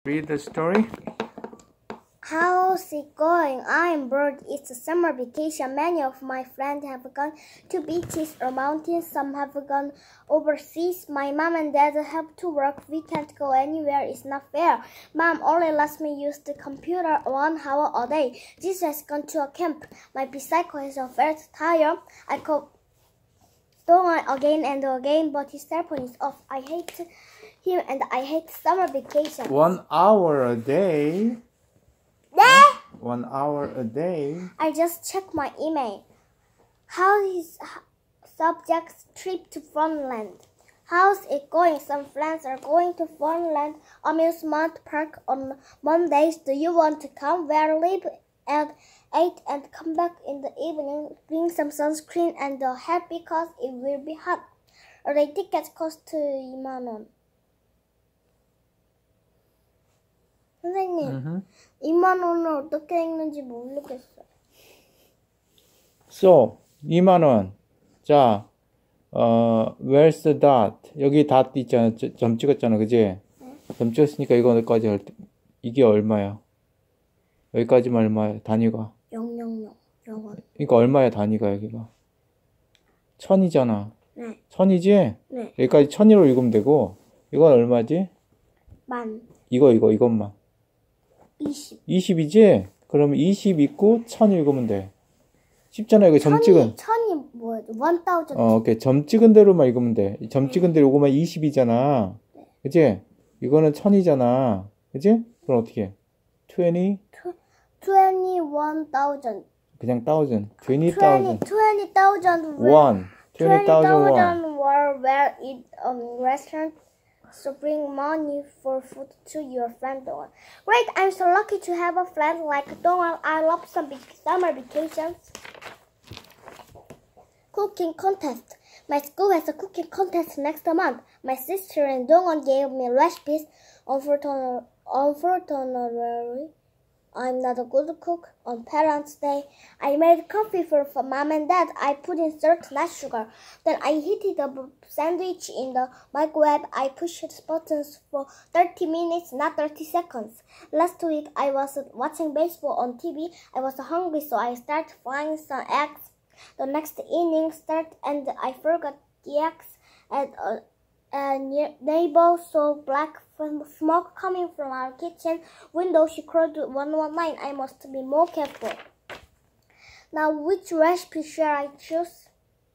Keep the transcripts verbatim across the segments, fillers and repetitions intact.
Read the story. How's it going? I'm bored. It's a summer vacation. Many of my friends have gone to beaches or mountains. Some have gone overseas. My mom and dad have to work. We can't go anywhere. It's not fair. Mom only lets me use the computer one hour a day. Jesus has gone to a camp. My bicycle is a flat tire. I call Donald again and again, but his cell phone is off. I hate him and I hate summer vacation. One hour a day. Yeah. One hour a day. I just checked my email. How is subject's trip to Funland? How's it going? Some friends are going to Funland Amusement Park on Mondays. Do you want to come? We'll leave at eight and come back in the evening. Bring some sunscreen and a hat because it will be hot. The tickets cost 이만 원. 선생님, Mm-hmm. 이만 원을 어떻게 읽는지 모르겠어요. So, 이만 원. 자, 어, where's the dot? 여기 dot 있잖아. 점 찍었잖아. 그지? 네. 점 찍었으니까 이거 여기까지 할 때, 이게 얼마야? 여기까지만 얼마야? 단위가? 영영영. 영원. 그러니까 얼마야 단위가 여기가? 천이잖아. 네. 천이지? 네. 여기까지 천으로 읽으면 되고, 이건 얼마지? 만. 이거, 이거, 이것만. 이십. 이십이지? 그러면 이십 있고 천 읽으면 돼. 쉽잖아. 이거 점 찍은. 천이 뭐예요? 원 타우전. 어, 오케이. 점 찍은 대로만 읽으면 돼. 점 찍은 대로 요거만 이십이잖아. 네. 그치? 이거는 천이잖아. 그치? 그럼 어떻게 해? 이십? twenty-one thousand. 그냥 thousand. twenty twenty, thousand. twenty thousand. one. twenty thousand won. were where eat a um, restaurant. So bring money for food to your friend Donald. Great, I'm so lucky to have a friend like Donald. I love some big summer vacations. Cooking contest. My school has a cooking contest next month. My sister and Donald gave me recipes. Unfortunately, unfortunately, I'm not a good cook. On Parents' Day, I made coffee for, for Mom and Dad. I put in salt, not sugar. Then I heated the sandwich in the microwave. I pushed the buttons for thirty minutes, not thirty seconds. Last week, I was watching baseball on T V. I was hungry, so I started frying some eggs. The next inning started, and I forgot the eggs. And uh, a neighbor saw black smoke coming from our kitchen window. She called one one nine. I must be more careful. Now, which recipe should I choose?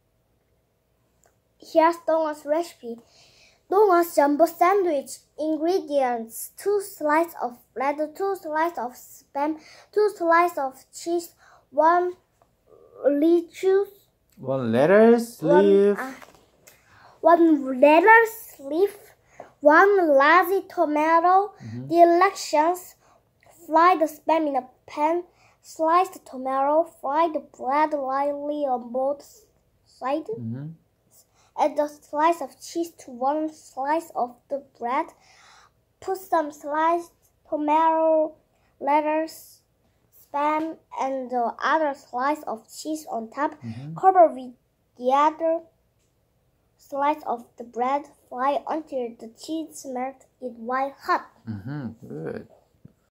Here's Donald's recipe. Donald's jumbo sandwich. Ingredients: two slices of bread, two slices of spam, two slices of cheese, one lettuce, One lettuce leaf. One, uh, one lettuce leaf, one lazy tomato. Mm-hmm. Directions: fry the spam in a pan, slice the tomato, fry the bread lightly on both sides. Mm-hmm. Add a slice of cheese to one slice of the bread. Put some sliced tomato, lettuce, spam, and the other slice of cheese on top. Mm-hmm. Cover with the other slice of the bread. Fry until the cheese melts it while hot. Mm-hmm. Good.